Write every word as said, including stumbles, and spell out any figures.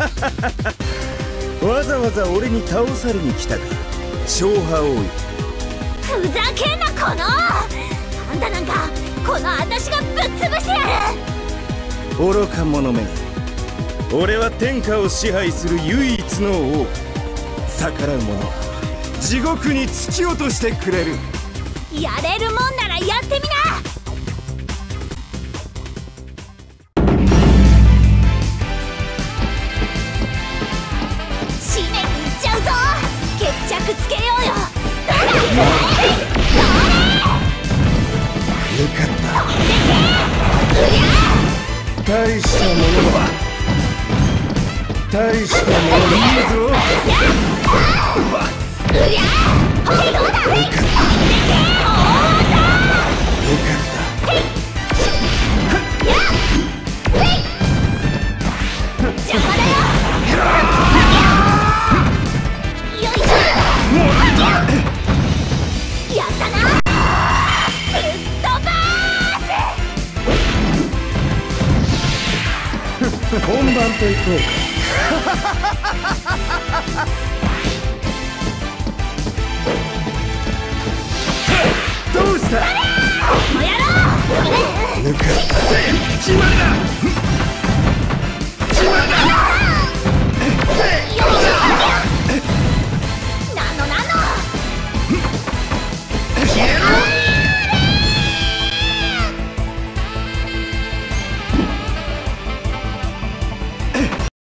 わざわざ俺に倒されに来たか、小派多い。 ふざけんなこの。あんたなんかこの私がぶっ潰してやる。 愚か者め。俺は天下を支配する唯一の王。逆らう者は地獄に突き落としてくれる。 やれるもんならやってみな。締めに行っちゃうぞ。決着つけようよ。どうだ。 よかった。大したものだ。大したものだ。いいぞ。うりゃー。どうだ。よかった。よかった。 邪魔だよ。よいしょ。やったな。ぶっ飛ばーす。 本番といこうか。どうした。 もうやろう。 抜かった決まりだ。決まりだ。